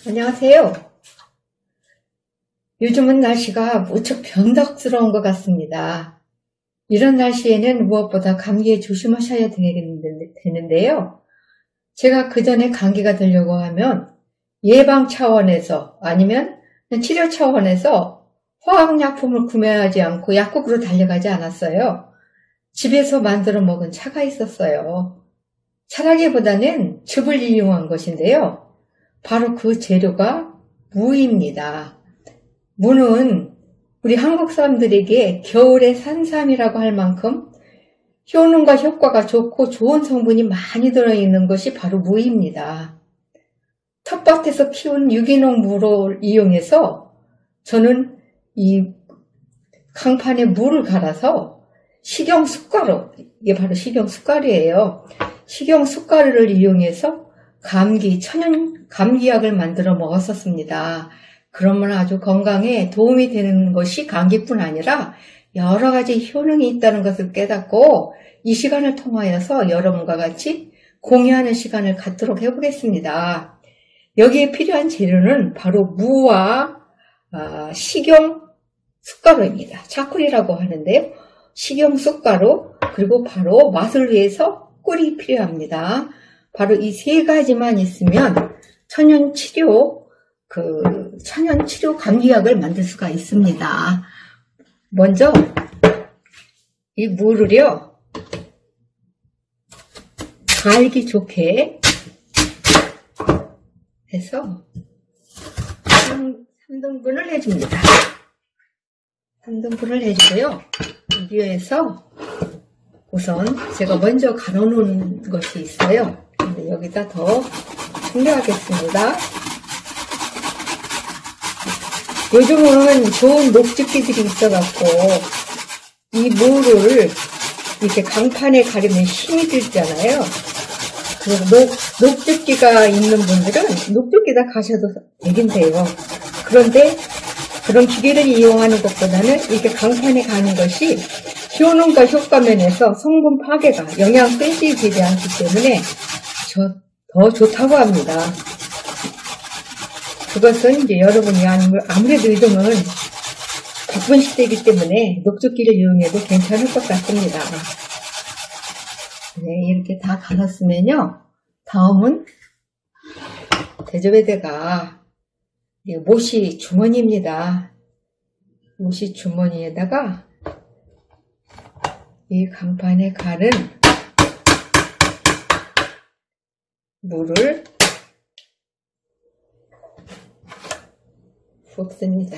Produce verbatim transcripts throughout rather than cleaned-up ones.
안녕하세요. 요즘은 날씨가 무척 변덕스러운 것 같습니다. 이런 날씨에는 무엇보다 감기에 조심하셔야 되는데요. 제가 그 전에 감기가 들려고 하면 예방 차원에서 아니면 치료 차원에서 화학약품을 구매하지 않고 약국으로 달려가지 않았어요. 집에서 만들어 먹은 차가 있었어요. 차라기보다는 즙을 이용한 것인데요. 바로 그 재료가 무입니다. 무는 우리 한국 사람들에게 겨울의 산삼이라고 할 만큼 효능과 효과가 좋고 좋은 성분이 많이 들어있는 것이 바로 무입니다. 텃밭에서 키운 유기농 무를 이용해서 저는 이 강판에 물을 갈아서 식용숟가루, 이게 바로 식용숟가루예요. 식용숟가루를 이용해서 감기, 천연 감기약을 만들어 먹었었습니다. 그러면 아주 건강에 도움이 되는 것이 감기뿐 아니라 여러 가지 효능이 있다는 것을 깨닫고 이 시간을 통하여서 여러분과 같이 공유하는 시간을 갖도록 해보겠습니다. 여기에 필요한 재료는 바로 무와 식용 숟가루입니다. 차콜이라고 하는데요. 식용 숟가루 그리고 바로 맛을 위해서 꿀이 필요합니다. 바로 이 세 가지만 있으면 천연 치료, 그, 천연 치료 감기약을 만들 수가 있습니다. 먼저, 이 무를요, 갈기 좋게 해서 삼 등분을 해줍니다. 삼 등분을 해주고요. 여기에서 우선 제가 먼저 갈아놓은 것이 있어요. 근데 여기다 더 준비하겠습니다. 요즘은 좋은 녹즙기들이 있어갖고 이 무를 이렇게 강판에 가리면 힘이 들잖아요. 녹, 녹즙기가 있는 분들은 녹즙기다 가셔도 되긴 돼요. 그런데 그런 기계를 이용하는 것보다는 이렇게 강판에 가는 것이 효능과 효과 면에서 성분 파괴가 영양 빼지지 않기 때문에 저, 더 좋다고 합니다. 그것은 이제 여러분이 아무래도 요즘은 바쁜 시대이기 때문에 녹즙기를 이용해도 괜찮을 것 같습니다. 네, 이렇게 다 갈았으면요. 다음은 대접에다가 모시 주머니입니다. 모시 주머니에다가 이 강판에 갈은 물을 붓습니다.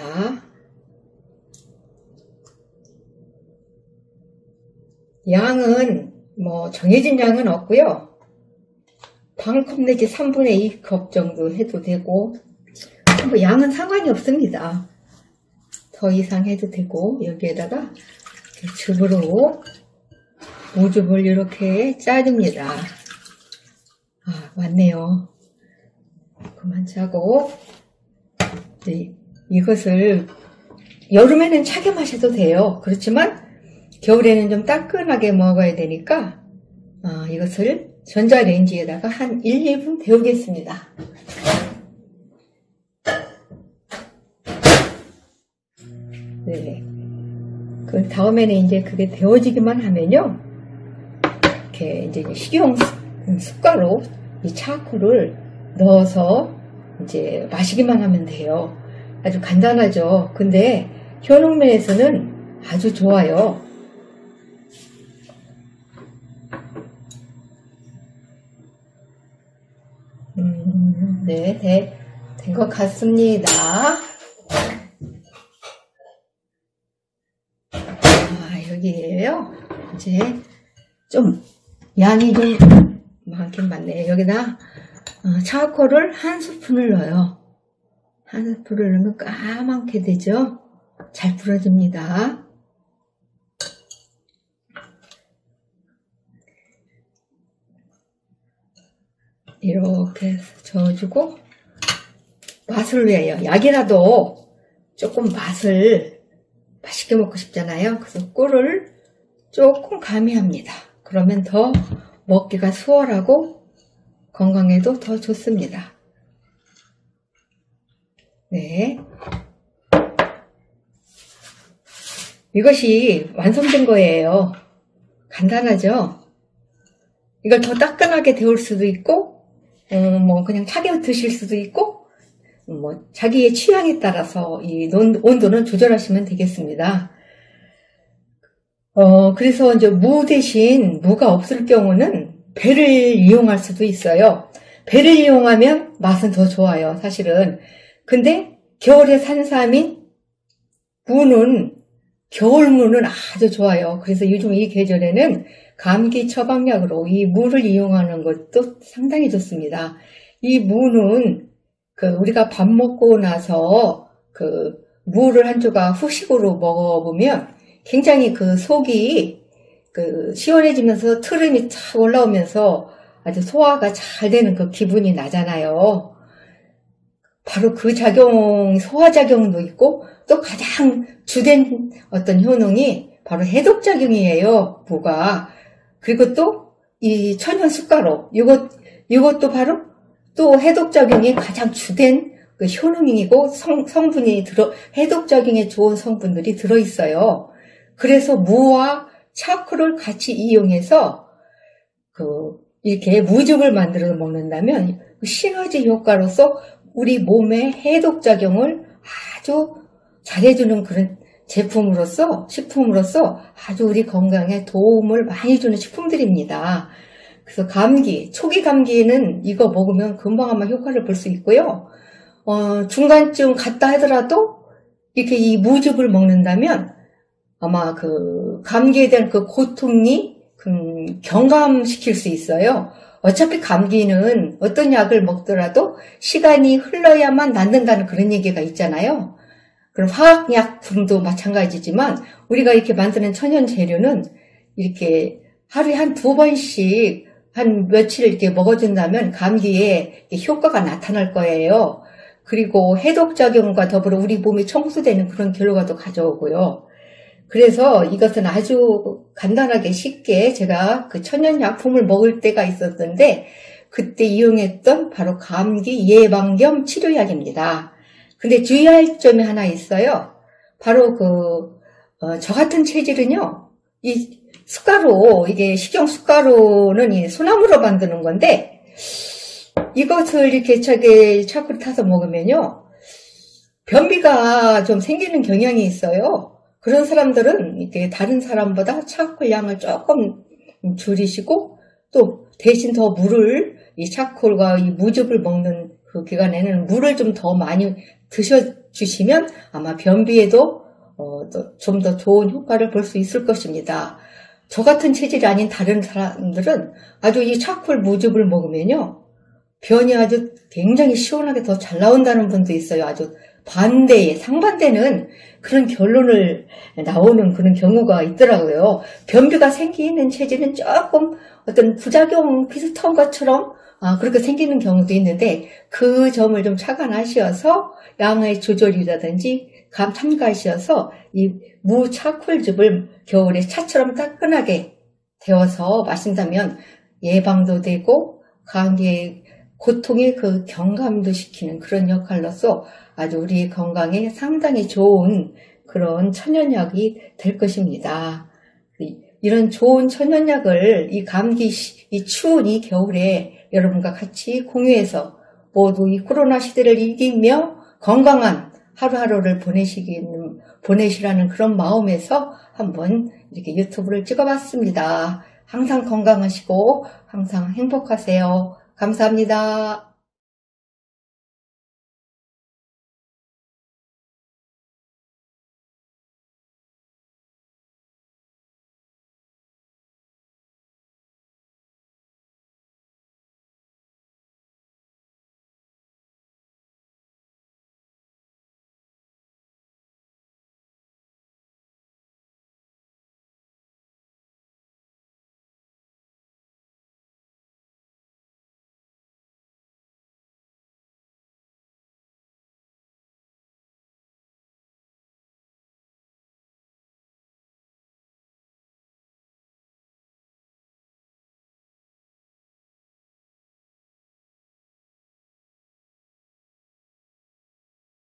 양은 뭐 정해진 양은 없고요. 반컵 내지 삼분의 이 컵 정도 해도 되고 뭐 양은 상관이 없습니다. 더 이상 해도 되고 여기에다가 즙으로 무즙을 이렇게 짜줍니다. 아, 맞네요. 그만 짜고 네, 이것을 여름에는 차게 마셔도 돼요. 그렇지만 겨울에는 좀 따끈하게 먹어야 되니까 어, 이것을 전자레인지에다가 한 일, 이 분 데우겠습니다. 네. 그 다음에는 이제 그게 데워지기만 하면요. 이렇게 이제 식용 숟가루, 이 차코를 넣어서 이제 마시기만 하면 돼요. 아주 간단하죠. 근데 효능면에서는 아주 좋아요. 음, 네, 네, 된 것 같습니다. 아, 여기에요. 이제 좀 양이 좀 많긴 많네요. 여기다 어, 차코를 한 스푼을 넣어요. 한 스푼을 넣으면 까맣게 되죠. 잘 부러집니다. 이렇게 저어주고 맛을 위하여 약이라도 조금 맛을 맛있게 먹고 싶잖아요. 그래서 꿀을 조금 가미합니다. 그러면 더 먹기가 수월하고 건강에도 더 좋습니다. 네. 이것이 완성된 거예요. 간단하죠? 이걸 더 따끈하게 데울 수도 있고, 음, 뭐, 그냥 차게 드실 수도 있고, 뭐, 자기의 취향에 따라서 이 온도는 조절하시면 되겠습니다. 어, 그래서 이제 무 대신 무가 없을 경우는 배를 이용할 수도 있어요. 배를 이용하면 맛은 더 좋아요, 사실은. 근데 겨울에 산삼인 무는 겨울무는 아주 좋아요. 그래서 요즘 이 계절에는 감기 처방약으로 이 무를 이용하는 것도 상당히 좋습니다. 이 무는 그 우리가 밥 먹고 나서 그 무를 한 조각 후식으로 먹어보면 굉장히 그 속이 그 시원해지면서 트름이 착 올라오면서 아주 소화가 잘 되는 그 기분이 나잖아요. 바로 그 작용, 소화작용도 있고 또 가장 주된 어떤 효능이 바로 해독작용이에요, 무가. 그리고 또 이 천연 숟가루, 이것, 이것도 바로 또 해독작용이 가장 주된 그 효능이고 성, 성분이 들어, 해독작용에 좋은 성분들이 들어있어요. 그래서 무와 차코를 같이 이용해서 그, 이렇게 무즙을 만들어 먹는다면 시너지 효과로서 우리 몸의 해독작용을 아주 잘해주는 그런 제품으로서, 식품으로서 아주 우리 건강에 도움을 많이 주는 식품들입니다. 그래서 감기, 초기 감기는 이거 먹으면 금방 아마 효과를 볼 수 있고요. 어, 중간쯤 갔다 하더라도 이렇게 이 무즙을 먹는다면 아마 그 감기에 대한 그 고통이 음, 경감시킬 수 있어요. 어차피 감기는 어떤 약을 먹더라도 시간이 흘러야만 낫는다는 그런 얘기가 있잖아요. 그럼 화학약품도 마찬가지지만 우리가 이렇게 만드는 천연 재료는 이렇게 하루에 한 두 번씩 한 며칠 이렇게 먹어준다면 감기에 효과가 나타날 거예요. 그리고 해독작용과 더불어 우리 몸이 청소되는 그런 결과도 가져오고요. 그래서 이것은 아주 간단하게 쉽게 제가 그 천연약품을 먹을 때가 있었는데 그때 이용했던 바로 감기 예방 겸 치료약입니다. 근데 주의할 점이 하나 있어요. 바로 그, 어, 저 같은 체질은요, 이 숟가루, 이게 식용 숟가루는 이 소나무로 만드는 건데, 이것을 이렇게 차게 차크를 타서 먹으면요, 변비가 좀 생기는 경향이 있어요. 그런 사람들은 이렇게 다른 사람보다 차콜 양을 조금 줄이시고, 또 대신 더 물을, 이 차콜과 이 무즙을 먹는 그 기간에는 물을 좀 더 많이 드셔주시면 아마 변비에도 어, 좀 더 좋은 효과를 볼 수 있을 것입니다. 저 같은 체질이 아닌 다른 사람들은 아주 이 차콜 무즙을 먹으면요, 변이 아주 굉장히 시원하게 더 잘 나온다는 분도 있어요. 아주 반대에, 상반되는 그런 결론을 나오는 그런 경우가 있더라고요. 변비가 생기는 체질은 조금 어떤 부작용 비슷한 것처럼 아, 그렇게 생기는 경우도 있는데 그 점을 좀 착안하셔서 양의 조절이라든지 감 참가하셔서 이 무차콜즙을 겨울에 차처럼 따끈하게 데워서 마신다면 예방도 되고 감기의 고통의 그 경감도 시키는 그런 역할로서 아주 우리 건강에 상당히 좋은 그런 천연약이 될 것입니다. 이런 좋은 천연약을 이 감기, 이 추운 이 겨울에 여러분과 같이 공유해서 모두 이 코로나 시대를 이기며 건강한 하루하루를 보내시기는, 보내시라는 그런 마음에서 한번 이렇게 유튜브를 찍어봤습니다. 항상 건강하시고 항상 행복하세요. 감사합니다.